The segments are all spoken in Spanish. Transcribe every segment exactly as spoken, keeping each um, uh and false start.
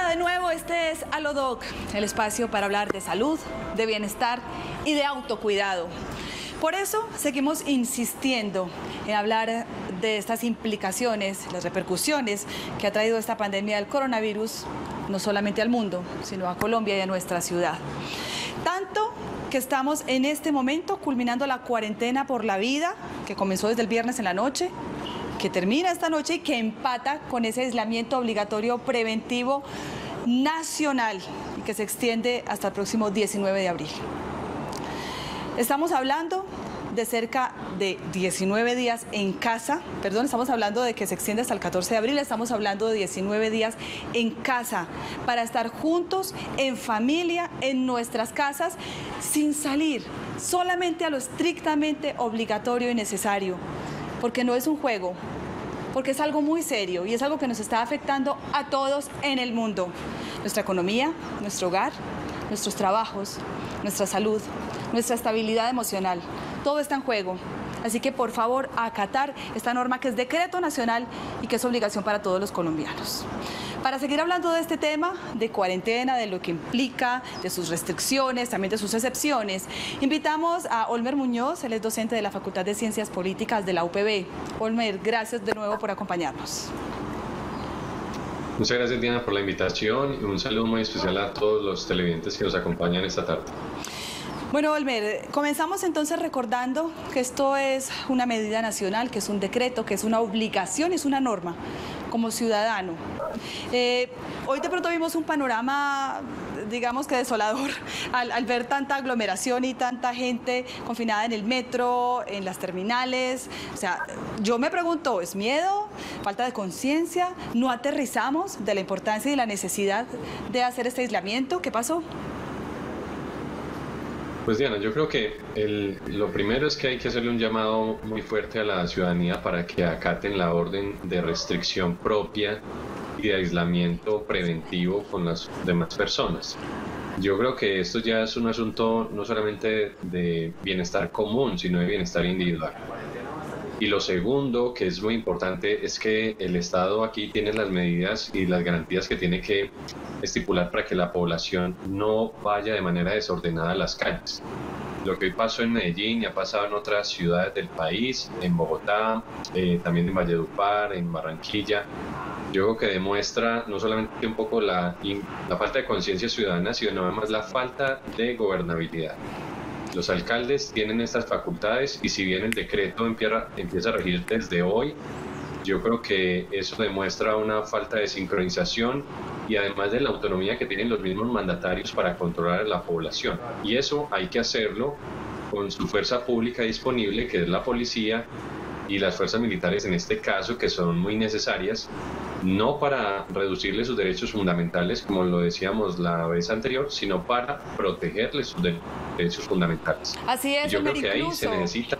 de nuevo, este es Alodoc, el espacio para hablar de salud, de bienestar y de autocuidado. Por eso seguimos insistiendo en hablar de estas implicaciones, las repercusiones que ha traído esta pandemia del coronavirus, no solamente al mundo, sino a Colombia y a nuestra ciudad. Tanto que estamos en este momento culminando la cuarentena por la vida, que comenzó desde el viernes en la noche, que termina esta noche y que empata con ese aislamiento obligatorio preventivo nacional y que se extiende hasta el próximo diecinueve de abril. Estamos hablando de cerca de diecinueve días en casa, perdón, estamos hablando de que se extiende hasta el catorce de abril, estamos hablando de diecinueve días en casa, para estar juntos, en familia, en nuestras casas, sin salir, solamente a lo estrictamente obligatorio y necesario, porque no es un juego, porque es algo muy serio y es algo que nos está afectando a todos en el mundo. Nuestra economía, nuestro hogar, nuestros trabajos, nuestra salud, nuestra estabilidad emocional, todo está en juego. Así que por favor acatar esta norma que es decreto nacional y que es obligación para todos los colombianos. Para seguir hablando de este tema, de cuarentena, de lo que implica, de sus restricciones, también de sus excepciones, invitamos a Olmer Muñoz, él es docente de la Facultad de Ciencias Políticas de la U P B. Olmer, gracias de nuevo por acompañarnos. Muchas gracias, Diana, por la invitación y un saludo muy especial a todos los televidentes que nos acompañan esta tarde. Bueno, Olmer, comenzamos entonces recordando que esto es una medida nacional, que es un decreto, que es una obligación, es una norma como ciudadano. Eh, hoy de pronto vimos un panorama, digamos que desolador, al, al ver tanta aglomeración y tanta gente confinada en el metro, en las terminales. O sea, yo me pregunto, ¿es miedo? ¿Falta de conciencia? ¿No aterrizamos de la importancia y la necesidad de hacer este aislamiento? ¿Qué pasó? Pues Diana, yo creo que el, lo primero es que hay que hacerle un llamado muy fuerte a la ciudadanía para que acaten la orden de restricción propia y de aislamiento preventivo con las demás personas. Yo creo que esto ya es un asunto no solamente de bienestar común, sino de bienestar individual. Y lo segundo, que es muy importante, es que el Estado aquí tiene las medidas y las garantías que tiene que estipular para que la población no vaya de manera desordenada a las calles. Lo que hoy pasó en Medellín y ha pasado en otras ciudades del país, en Bogotá, eh, también en Valledupar, en Barranquilla, yo creo que demuestra no solamente un poco la, la falta de conciencia ciudadana, sino además la falta de gobernabilidad. Los alcaldes tienen estas facultades y si bien el decreto empieza, empieza a regir desde hoy, yo creo que eso demuestra una falta de sincronización y además de la autonomía que tienen los mismos mandatarios para controlar a la población. Y eso hay que hacerlo con su fuerza pública disponible, que es la policía y las fuerzas militares en este caso, que son muy necesarias, no para reducirles sus derechos fundamentales, como lo decíamos la vez anterior, sino para protegerles sus derechos fundamentales. Así es, yo creo que ahí se necesita...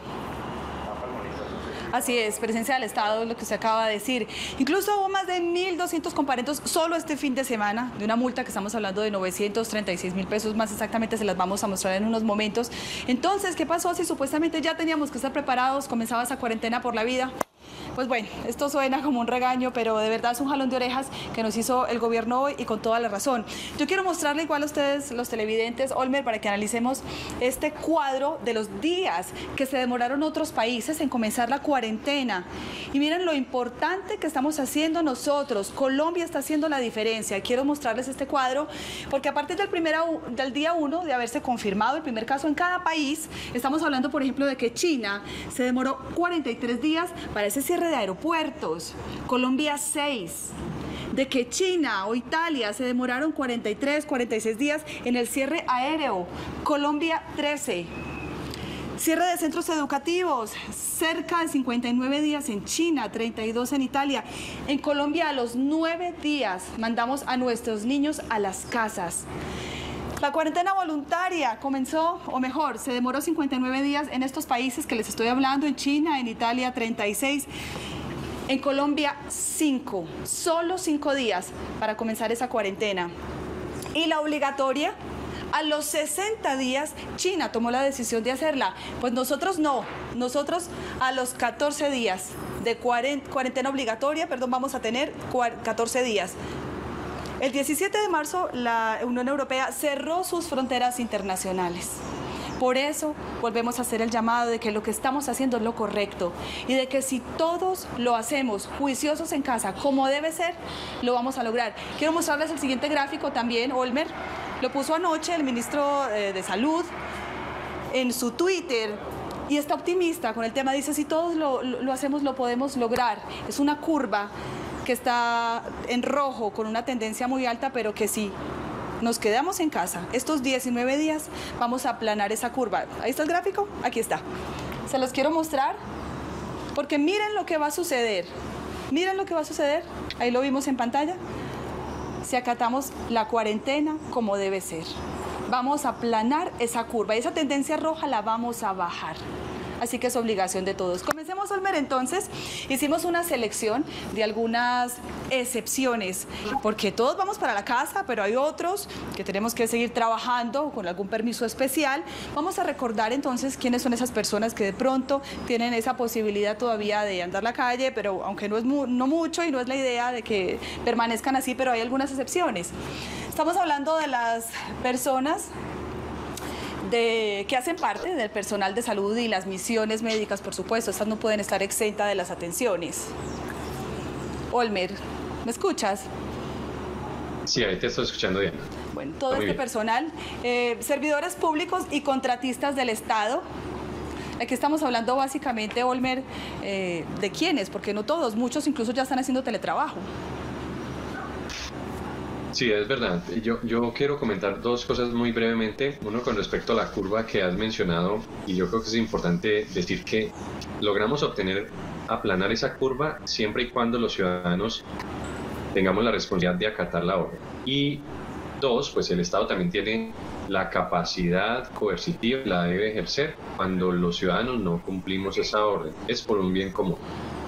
Así es, presencia del Estado, lo que usted acaba de decir. Incluso hubo más de mil doscientos comparendos solo este fin de semana, de una multa que estamos hablando de novecientos treinta y seis mil pesos, más exactamente se las vamos a mostrar en unos momentos. Entonces, ¿qué pasó si supuestamente ya teníamos que estar preparados, comenzaba esa cuarentena por la vida? Pues bueno, esto suena como un regaño, pero de verdad es un jalón de orejas que nos hizo el gobierno hoy y con toda la razón. Yo quiero mostrarle igual a ustedes, los televidentes, Olmer, para que analicemos este cuadro de los días que se demoraron otros países en comenzar la cuarentena. Y miren lo importante que estamos haciendo nosotros. Colombia está haciendo la diferencia. Quiero mostrarles este cuadro porque a partir del, primera, del día uno de haberse confirmado el primer caso en cada país, estamos hablando, por ejemplo, de que China se demoró cuarenta y tres días para ese cierre de aeropuertos, Colombia seis, de que China o Italia se demoraron cuarenta y tres, cuarenta y seis días en el cierre aéreo, Colombia trece, cierre de centros educativos, cerca de cincuenta y nueve días en China, treinta y dos en Italia, en Colombia a los nueve días mandamos a nuestros niños a las casas. La cuarentena voluntaria comenzó, o mejor, se demoró cincuenta y nueve días en estos países que les estoy hablando, en China, en Italia treinta y seis, en Colombia cinco, solo cinco días para comenzar esa cuarentena. Y la obligatoria, a los sesenta días, China tomó la decisión de hacerla. Pues nosotros no, nosotros a los catorce días de cuarentena obligatoria, perdón, vamos a tener catorce días. El diecisiete de marzo la Unión Europea cerró sus fronteras internacionales. Por eso volvemos a hacer el llamado de que lo que estamos haciendo es lo correcto y de que si todos lo hacemos juiciosos en casa como debe ser, lo vamos a lograr. Quiero mostrarles el siguiente gráfico también, Olmer. Lo puso anoche el ministro eh, de Salud en su Twitter y está optimista con el tema. Dice, si todos lo, lo, lo hacemos, lo podemos lograr. Es una curva que está en rojo con una tendencia muy alta, pero que sí. Nos quedamos en casa estos diecinueve días, vamos a aplanar esa curva. Ahí está el gráfico, aquí está. Se los quiero mostrar porque miren lo que va a suceder. Miren lo que va a suceder, ahí lo vimos en pantalla. Si acatamos la cuarentena como debe ser, vamos a aplanar esa curva y esa tendencia roja la vamos a bajar. Así que es obligación de todos. Comencemos, Olmer, entonces. Hicimos una selección de algunas excepciones, porque todos vamos para la casa, pero hay otros que tenemos que seguir trabajando con algún permiso especial. Vamos a recordar entonces quiénes son esas personas que de pronto tienen esa posibilidad todavía de andar la calle, pero aunque no es mu no mucho y no es la idea de que permanezcan así, pero hay algunas excepciones. Estamos hablando de las personas De, que hacen parte del personal de salud y las misiones médicas, por supuesto. Estas no pueden estar exentas de las atenciones. Olmer, ¿me escuchas? Sí, ahí te estoy escuchando bien. Bueno, todo este personal, eh, servidores públicos y contratistas del Estado. Aquí estamos hablando básicamente, Olmer, eh, de quiénes, porque no todos, muchos incluso ya están haciendo teletrabajo. Sí, es verdad. Yo, yo quiero comentar dos cosas muy brevemente. Uno con respecto a la curva que has mencionado, y yo creo que es importante decir que logramos obtener, aplanar esa curva siempre y cuando los ciudadanos tengamos la responsabilidad de acatar la orden. Y dos, pues el Estado también tiene la capacidad coercitiva, la debe ejercer cuando los ciudadanos no cumplimos esa orden. Es por un bien común.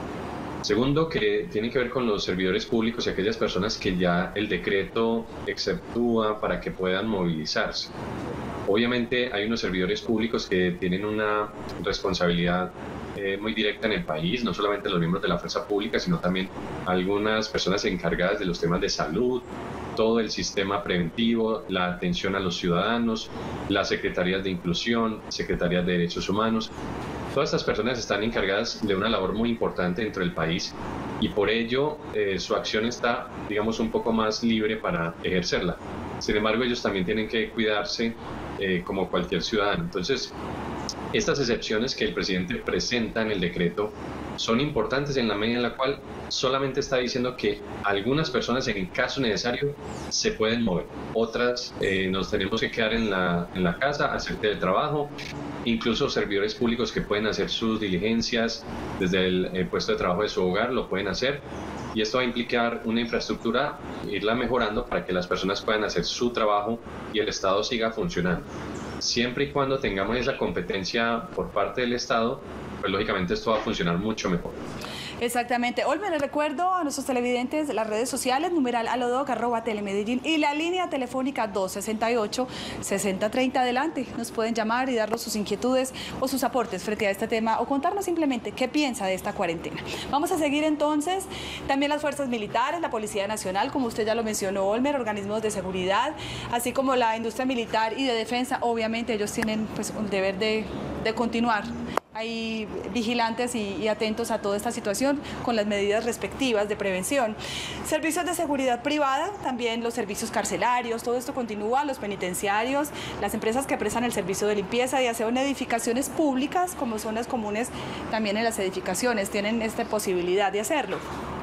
Segundo, que tiene que ver con los servidores públicos y aquellas personas que ya el decreto exceptúa para que puedan movilizarse. Obviamente hay unos servidores públicos que tienen una responsabilidad eh, muy directa en el país, no solamente los miembros de la fuerza pública, sino también algunas personas encargadas de los temas de salud, todo el sistema preventivo, la atención a los ciudadanos, las secretarías de inclusión, secretarías de derechos humanos. Todas estas personas están encargadas de una labor muy importante dentro del país y por ello eh, su acción está, digamos, un poco más libre para ejercerla. Sin embargo, ellos también tienen que cuidarse eh, como cualquier ciudadano. Entonces, estas excepciones que el presidente presenta en el decreto son importantes en la medida en la cual solamente está diciendo que algunas personas en caso necesario se pueden mover, otras eh, nos tenemos que quedar en la, en la casa, hacer teletrabajo, incluso servidores públicos que pueden hacer sus diligencias desde el, el puesto de trabajo de su hogar lo pueden hacer, y esto va a implicar una infraestructura, irla mejorando para que las personas puedan hacer su trabajo y el Estado siga funcionando. Siempre y cuando tengamos esa competencia por parte del Estado, pues lógicamente esto va a funcionar mucho mejor. Exactamente. Olmer, les recuerdo a nuestros televidentes las redes sociales, numeral alodoc, arroba telemedellín y la línea telefónica dos sesenta y ocho, sesenta treinta. Adelante, nos pueden llamar y darnos sus inquietudes o sus aportes frente a este tema o contarnos simplemente qué piensa de esta cuarentena. Vamos a seguir entonces también las fuerzas militares, la Policía Nacional, como usted ya lo mencionó, Olmer, organismos de seguridad, así como la industria militar y de defensa. Obviamente ellos tienen pues un deber de, de continuar ahí vigilantes y, y atentos a toda esta situación con las medidas respectivas de prevención. Servicios de seguridad privada, también los servicios carcelarios, todo esto continúa, los penitenciarios, las empresas que prestan el servicio de limpieza y aseo en edificaciones públicas como zonas comunes, también en las edificaciones tienen esta posibilidad de hacerlo.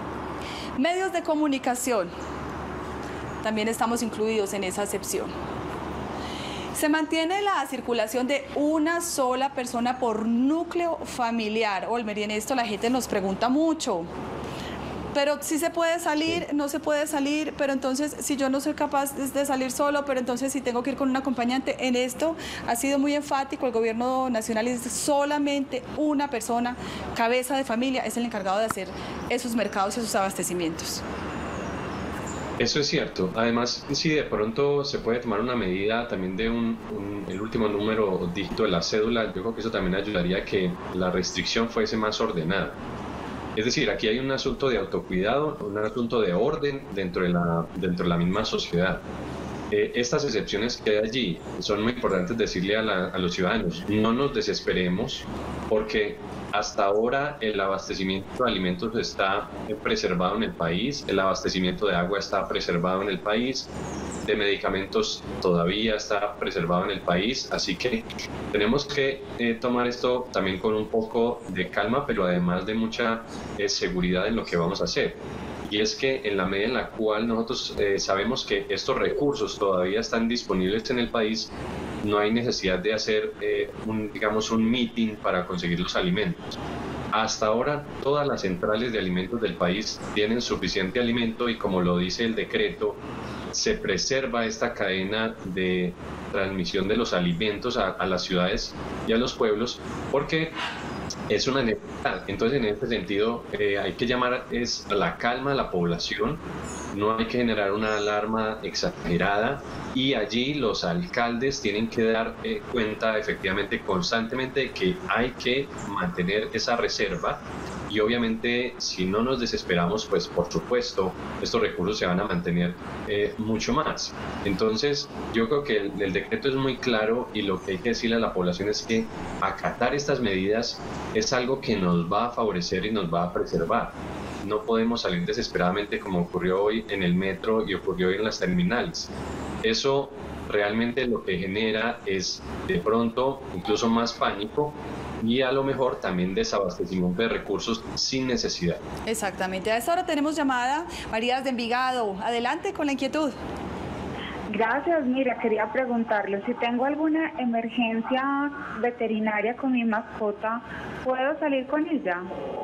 Medios de comunicación, también estamos incluidos en esa excepción. Se mantiene la circulación de una sola persona por núcleo familiar. Olmer, y en esto la gente nos pregunta mucho. Pero si se puede salir, no se puede salir, pero entonces si yo no soy capaz de salir solo, pero entonces si tengo que ir con un acompañante, en esto ha sido muy enfático el gobierno nacional y dice solamente una persona, cabeza de familia, es el encargado de hacer esos mercados y esos abastecimientos. Eso es cierto. Además, si de pronto se puede tomar una medida también de un, un, el último número o dígito de la cédula, yo creo que eso también ayudaría a que la restricción fuese más ordenada. Es decir, aquí hay un asunto de autocuidado, un asunto de orden dentro de la, dentro de la misma sociedad. Eh, estas excepciones que hay allí son muy importantes decirle a, la, a los ciudadanos, no nos desesperemos porque hasta ahora el abastecimiento de alimentos está preservado en el país, el abastecimiento de agua está preservado en el país, de medicamentos todavía está preservado en el país, así que tenemos que eh, tomar esto también con un poco de calma, pero además de mucha eh, seguridad en lo que vamos a hacer. Y es que en la medida en la cual nosotros eh, sabemos que estos recursos todavía están disponibles en el país, no hay necesidad de hacer, eh, un, digamos, un meeting para conseguir los alimentos. Hasta ahora, todas las centrales de alimentos del país tienen suficiente alimento y, como lo dice el decreto, se preserva esta cadena de transmisión de los alimentos a, a las ciudades y a los pueblos, porque es una necesidad. Entonces, en este sentido, eh, hay que llamar es a la calma a la población, no hay que generar una alarma exagerada, y allí los alcaldes tienen que dar eh, cuenta efectivamente constantemente de que hay que mantener esa reserva. Y obviamente, si no nos desesperamos, pues por supuesto, estos recursos se van a mantener eh, mucho más. Entonces, yo creo que el, el decreto es muy claro, y lo que hay que decirle a la población es que acatar estas medidas es algo que nos va a favorecer y nos va a preservar. No podemos salir desesperadamente como ocurrió hoy en el metro y ocurrió hoy en las terminales. Eso realmente lo que genera es de pronto incluso más pánico y a lo mejor también desabastecimiento de recursos sin necesidad. Exactamente. A esta hora tenemos llamada María de Envigado. Adelante con la inquietud. Gracias. Mira, quería preguntarle, si tengo alguna emergencia veterinaria con mi mascota, ¿puedo salir con ella?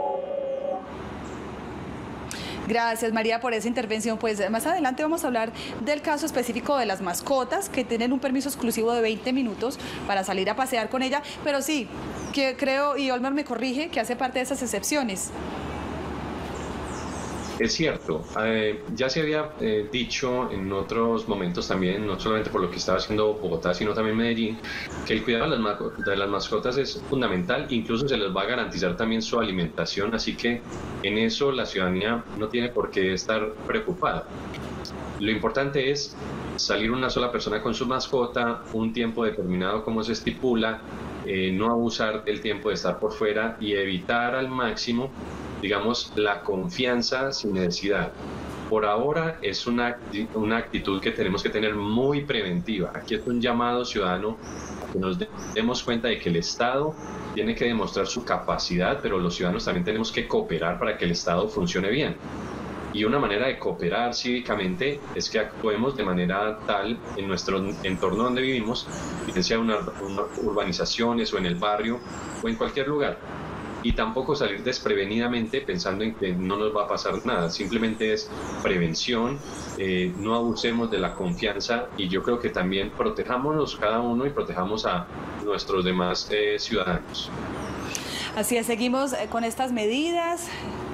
Gracias, María, por esa intervención. Pues más adelante vamos a hablar del caso específico de las mascotas que tienen un permiso exclusivo de veinte minutos para salir a pasear con ella, pero sí, que creo, y Olmar me corrige, que hace parte de esas excepciones. Es cierto, eh, ya se había eh, dicho en otros momentos también, no solamente por lo que estaba haciendo Bogotá, sino también Medellín, que el cuidado de las, de las mascotas es fundamental, incluso se les va a garantizar también su alimentación, así que en eso la ciudadanía no tiene por qué estar preocupada. Lo importante es salir una sola persona con su mascota, un tiempo determinado como se estipula, eh, no abusar del tiempo de estar por fuera y evitar al máximo, digamos, la confianza sin necesidad. Por ahora es una, una actitud que tenemos que tener muy preventiva. Aquí es un llamado ciudadano a que nos demos cuenta de que el Estado tiene que demostrar su capacidad, pero los ciudadanos también tenemos que cooperar para que el Estado funcione bien. Y una manera de cooperar cívicamente es que actuemos de manera tal en nuestro entorno donde vivimos, bien sea en una, una urbanizaciones o en el barrio o en cualquier lugar. Y tampoco salir desprevenidamente pensando en que no nos va a pasar nada. Simplemente es prevención, eh, no abusemos de la confianza, y yo creo que también protejámonos cada uno y protejamos a nuestros demás eh, ciudadanos. Así es, seguimos con estas medidas.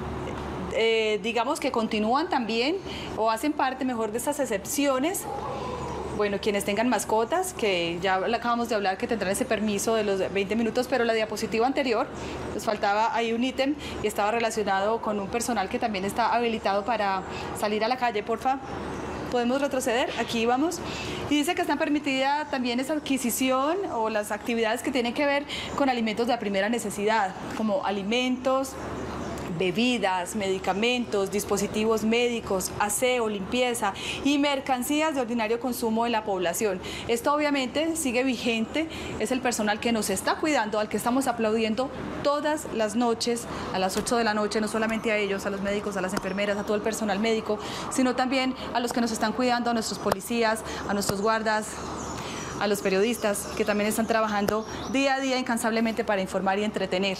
Eh, digamos que continúan también o hacen parte mejor de estas excepciones. Bueno, quienes tengan mascotas, que ya acabamos de hablar que tendrán ese permiso de los veinte minutos, pero la diapositiva anterior, les faltaba ahí un ítem y estaba relacionado con un personal que también está habilitado para salir a la calle. Porfa, podemos retroceder, aquí vamos. Y dice que está permitida también esa adquisición o las actividades que tienen que ver con alimentos de la primera necesidad, como alimentos, bebidas, medicamentos, dispositivos médicos, aseo, limpieza y mercancías de ordinario consumo en la población. Esto obviamente sigue vigente, es el personal que nos está cuidando, al que estamos aplaudiendo todas las noches a las ocho de la noche, no solamente a ellos, a los médicos, a las enfermeras, a todo el personal médico, sino también a los que nos están cuidando, a nuestros policías, a nuestros guardas, a los periodistas que también están trabajando día a día incansablemente para informar y entretener.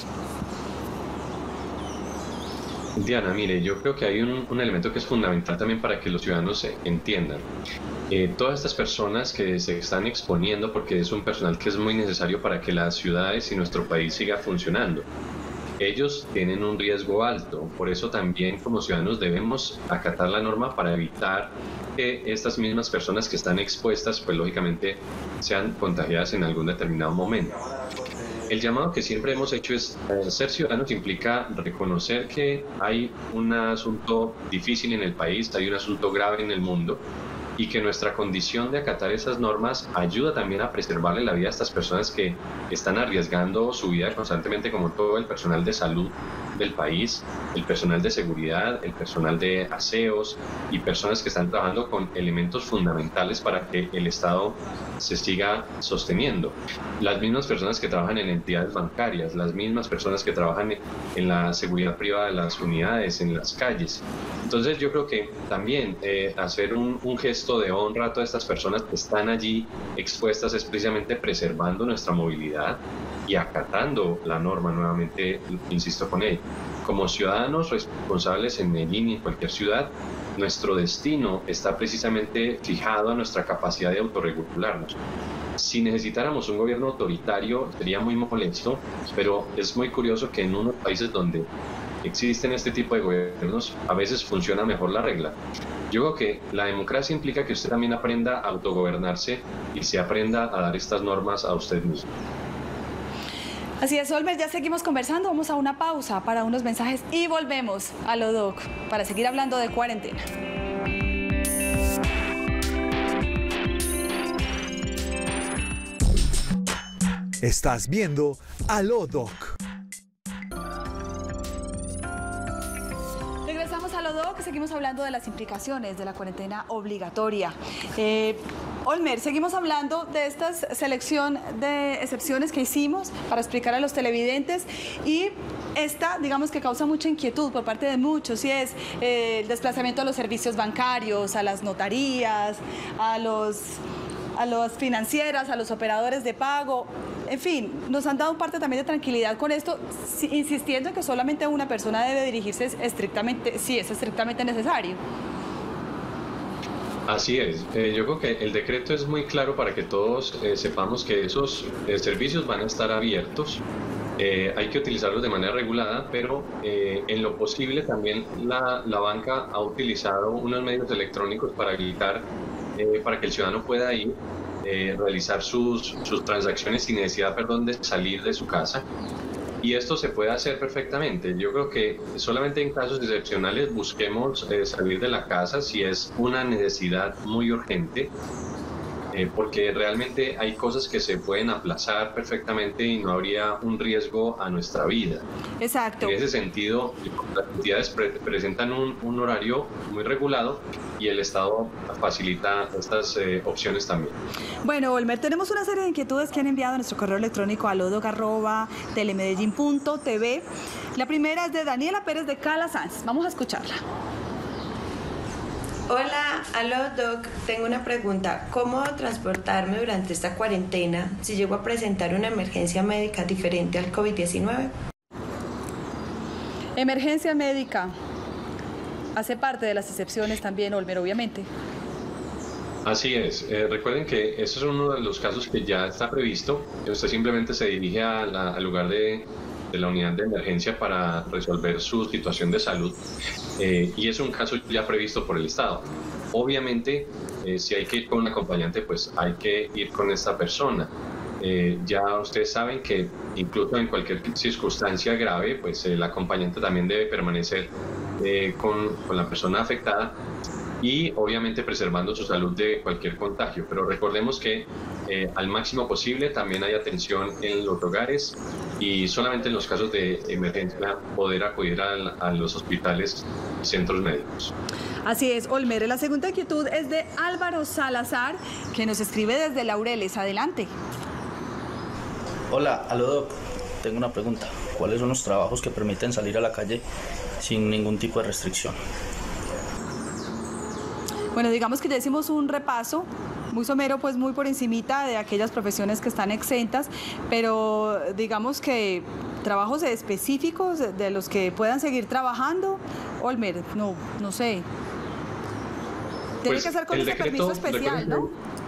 Diana, mire, yo creo que hay un, un elemento que es fundamental también para que los ciudadanos entiendan. Eh, todas estas personas que se están exponiendo, porque es un personal que es muy necesario para que las ciudades y nuestro país siga funcionando, ellos tienen un riesgo alto. Por eso también como ciudadanos debemos acatar la norma para evitar que estas mismas personas que están expuestas, pues lógicamente sean contagiadas en algún determinado momento. el llamado que siempre hemos hecho es eh, ser ciudadanos implica reconocer que hay un asunto difícil en el país, hay un asunto grave en el mundo, y que nuestra condición de acatar esas normas ayuda también a preservarle la vida a estas personas que están arriesgando su vida constantemente, como todo el personal de salud del país, el personal de seguridad, el personal de aseos y personas que están trabajando con elementos fundamentales para que el Estado se siga sosteniendo. Las mismas personas que trabajan en entidades bancarias, las mismas personas que trabajan en la seguridad privada de las unidades, en las calles. Entonces yo creo que también eh, hacer un, un gesto de honra a todas estas personas que están allí expuestas es precisamente preservando nuestra movilidad y acatando la norma, nuevamente insisto con ello. Como ciudadanos responsables en Medellín y en cualquier ciudad, nuestro destino está precisamente fijado a nuestra capacidad de autorregularnos. Si necesitáramos un gobierno autoritario sería muy molesto, pero es muy curioso que en unos países donde existen este tipo de gobiernos a veces funciona mejor la regla. Yo creo que la democracia implica que usted también aprenda a autogobernarse y se aprenda a dar estas normas a usted mismo. Así es, Olmer, ya seguimos conversando, vamos a una pausa para unos mensajes y volvemos a lo doc para seguir hablando de cuarentena. Estás viendo a lo doc. Regresamos a lo doc, seguimos hablando de las implicaciones de la cuarentena obligatoria. Eh, Olmer, seguimos hablando de esta selección de excepciones que hicimos para explicar a los televidentes y esta, digamos que causa mucha inquietud por parte de muchos y es eh, el desplazamiento a los servicios bancarios, a las notarías, a los... a las financieras, a los operadores de pago, en fin, nos han dado parte también de tranquilidad con esto, insistiendo en que solamente una persona debe dirigirse estrictamente, si es estrictamente necesario. Así es, eh, yo creo que el decreto es muy claro para que todos eh, sepamos que esos eh, servicios van a estar abiertos. Eh, hay que utilizarlos de manera regulada, pero eh, en lo posible también la, la banca ha utilizado unos medios electrónicos para habilitar, eh, para que el ciudadano pueda ir, eh, realizar sus, sus transacciones sin necesidad, perdón, de salir de su casa. Y esto se puede hacer perfectamente. Yo creo que solamente en casos excepcionales busquemos eh, salir de la casa si es una necesidad muy urgente. Eh, porque realmente hay cosas que se pueden aplazar perfectamente y no habría un riesgo a nuestra vida. Exacto. En ese sentido, las entidades pre presentan un, un horario muy regulado y el Estado facilita estas eh, opciones también. Bueno, Olmer, tenemos una serie de inquietudes que han enviado a nuestro correo electrónico a lodoc arroba telemedellín punto tv. La primera es de Daniela Pérez de Cala Sanz. Vamos a escucharla. Hola, aló Doc, tengo una pregunta. ¿Cómo transportarme durante esta cuarentena si llego a presentar una emergencia médica diferente al COVID diecinueve? Emergencia médica. Hace parte de las excepciones también, Olmer, obviamente. Así es. Eh, recuerden que ese es uno de los casos que ya está previsto. Usted simplemente se dirige a la, al lugar de... de la unidad de emergencia para resolver su situación de salud eh, y es un caso ya previsto por el Estado. Obviamente, eh, si hay que ir con un acompañante, pues hay que ir con esta persona. Eh, ya ustedes saben que incluso en cualquier circunstancia grave, pues el acompañante también debe permanecer eh, con, con la persona afectada y obviamente preservando su salud de cualquier contagio. Pero recordemos que eh, al máximo posible también hay atención en los hogares y solamente en los casos de emergencia poder acudir a, a los hospitales y centros médicos. Así es, Olmer. La segunda inquietud es de Álvaro Salazar, que nos escribe desde Laureles. Adelante. Hola, aló Doc. Tengo una pregunta. ¿Cuáles son los trabajos que permiten salir a la calle sin ningún tipo de restricción? Bueno, digamos que ya hicimos un repaso muy somero, pues muy por encimita de aquellas profesiones que están exentas, pero digamos que trabajos específicos de los que puedan seguir trabajando, Olmer, no, no sé. Tiene pues que ser con ese decreto, permiso especial, ¿no?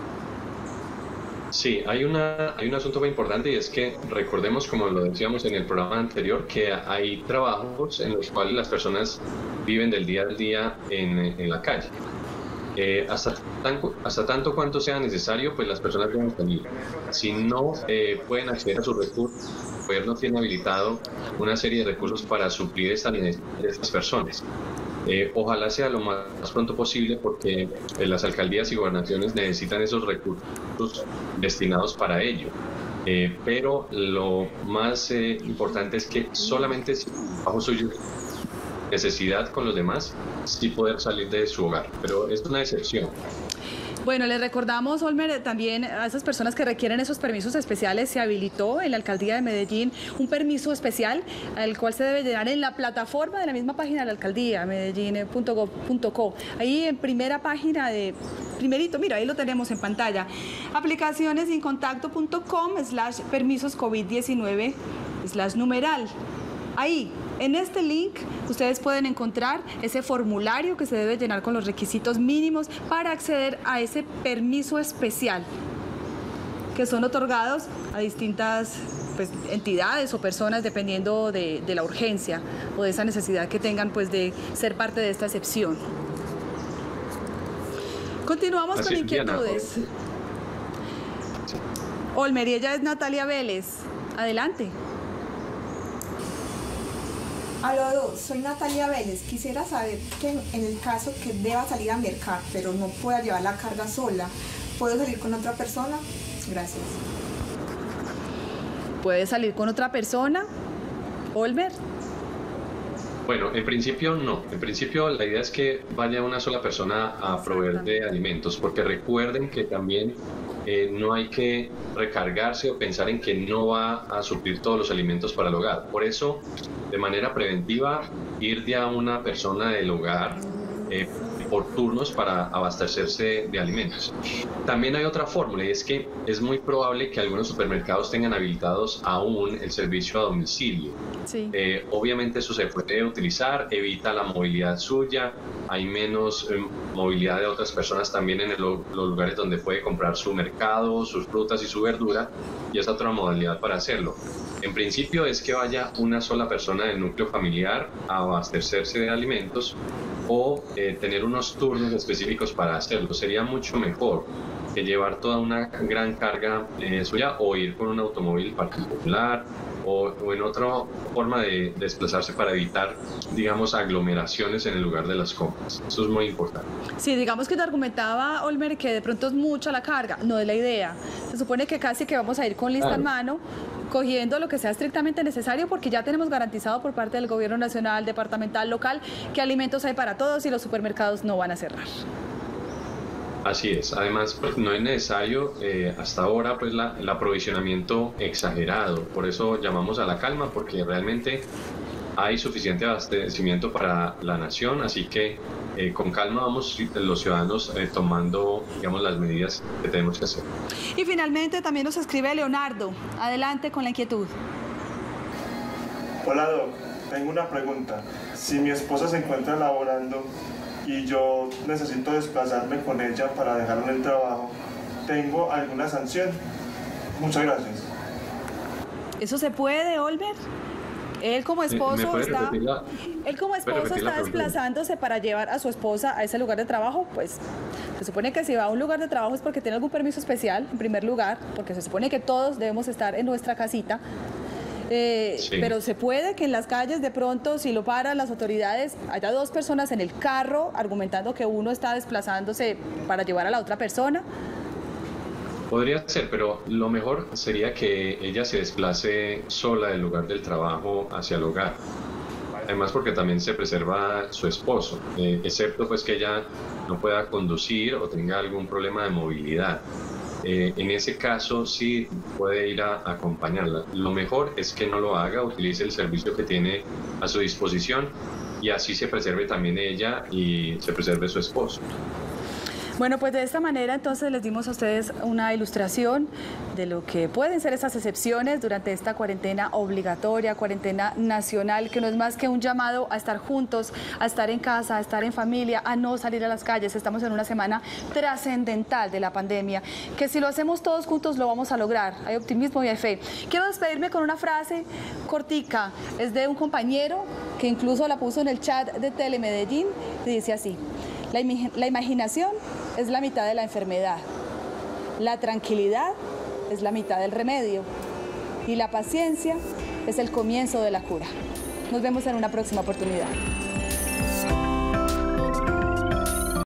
Sí, hay, una, hay un asunto muy importante y es que recordemos, como lo decíamos en el programa anterior, que hay trabajos en los cuales las personas viven del día al día en, en la calle. Eh, hasta, tan, hasta tanto cuanto sea necesario, pues las personas deben salir. Si no eh, pueden acceder a sus recursos, el gobierno tiene habilitado una serie de recursos para suplir esta necesidad de estas personas. Eh, ojalá sea lo más pronto posible porque eh, las alcaldías y gobernaciones necesitan esos recursos destinados para ello. Eh, pero lo más eh, importante es que solamente si bajo su necesidad con los demás, sí poder salir de su hogar, pero es una excepción. Bueno, les recordamos, Olmer, también a esas personas que requieren esos permisos especiales, se habilitó en la Alcaldía de Medellín un permiso especial, al cual se debe llenar en la plataforma de la misma página de la Alcaldía, medellín punto gov punto co. Ahí en primera página de, primerito, mira, ahí lo tenemos en pantalla, aplicacionesincontacto punto com slash permisos COVID diecinueve slash numeral. Ahí, en este link, ustedes pueden encontrar ese formulario que se debe llenar con los requisitos mínimos para acceder a ese permiso especial que son otorgados a distintas pues, entidades o personas dependiendo de, de la urgencia o de esa necesidad que tengan pues, de ser parte de esta excepción. Continuamos Así con inquietudes. Olmer, y ella es Natalia Vélez. Adelante. Aló, soy Natalia Vélez. Quisiera saber que en el caso que deba salir a mercar, pero no pueda llevar la carga sola, ¿puedo salir con otra persona? Gracias. ¿Puede salir con otra persona? Olmer. Bueno, en principio no. En principio la idea es que vaya una sola persona a proveer de alimentos, porque recuerden que también eh, no hay que recargarse o pensar en que no va a suplir todos los alimentos para el hogar. Por eso, de manera preventiva, ir de a una persona del hogar eh, por turnos para abastecerse de alimentos. También hay otra fórmula y es que es muy probable que algunos supermercados tengan habilitados aún el servicio a domicilio. Sí. Eh, obviamente eso se puede utilizar, evita la movilidad suya, hay menos eh, movilidad de otras personas también en el, los lugares donde puede comprar su mercado, sus frutas y su verdura, y es otra modalidad para hacerlo. En principio es que vaya una sola persona del núcleo familiar a abastecerse de alimentos o eh, tener unos turnos específicos para hacerlo. Sería mucho mejor que llevar toda una gran carga eh, suya o ir con un automóvil particular o, o en otra forma de desplazarse para evitar, digamos, aglomeraciones en el lugar de las compras. Eso es muy importante. Sí, digamos que te argumentaba, Olmer, que de pronto es mucha la carga. No es la idea. Se supone que casi que vamos a ir con lista claro. en mano, cogiendo lo que sea estrictamente necesario, porque ya tenemos garantizado por parte del gobierno nacional, departamental, local, que alimentos hay para todos y los supermercados no van a cerrar. Así es. Además, pues, no es necesario eh, hasta ahora pues la, el aprovisionamiento exagerado. Por eso llamamos a la calma, porque realmente hay suficiente abastecimiento para la nación, así que eh, con calma vamos los ciudadanos eh, tomando, digamos, las medidas que tenemos que hacer. Y finalmente también nos escribe Leonardo. Adelante con la inquietud. Hola, Doc. Tengo una pregunta. Si mi esposa se encuentra laborando y yo necesito desplazarme con ella para dejarla en el trabajo, ¿tengo alguna sanción? Muchas gracias. ¿Eso se puede, Olmer? Él como esposo está, la, él como esposo está desplazándose para llevar a su esposa a ese lugar de trabajo, pues se supone que si va a un lugar de trabajo es porque tiene algún permiso especial, en primer lugar, porque se supone que todos debemos estar en nuestra casita. Eh, sí. Pero se puede que en las calles de pronto, si lo paran las autoridades, haya dos personas en el carro argumentando que uno está desplazándose para llevar a la otra persona. Podría ser, pero lo mejor sería que ella se desplace sola del lugar del trabajo hacia el hogar. Además, porque también se preserva su esposo, eh, excepto pues que ella no pueda conducir o tenga algún problema de movilidad. Eh, en ese caso sí puede ir a, a acompañarla. Lo mejor es que no lo haga, utilice el servicio que tiene a su disposición y así se preserve también ella y se preserve su esposo. Bueno, pues de esta manera entonces les dimos a ustedes una ilustración de lo que pueden ser esas excepciones durante esta cuarentena obligatoria, cuarentena nacional, que no es más que un llamado a estar juntos, a estar en casa, a estar en familia, a no salir a las calles. Estamos en una semana trascendental de la pandemia, que si lo hacemos todos juntos lo vamos a lograr. Hay optimismo y hay fe. Quiero despedirme con una frase cortica, es de un compañero que incluso la puso en el chat de Telemedellín y dice así: La, la imaginación es la mitad de la enfermedad, la tranquilidad es la mitad del remedio y la paciencia es el comienzo de la cura. Nos vemos en una próxima oportunidad.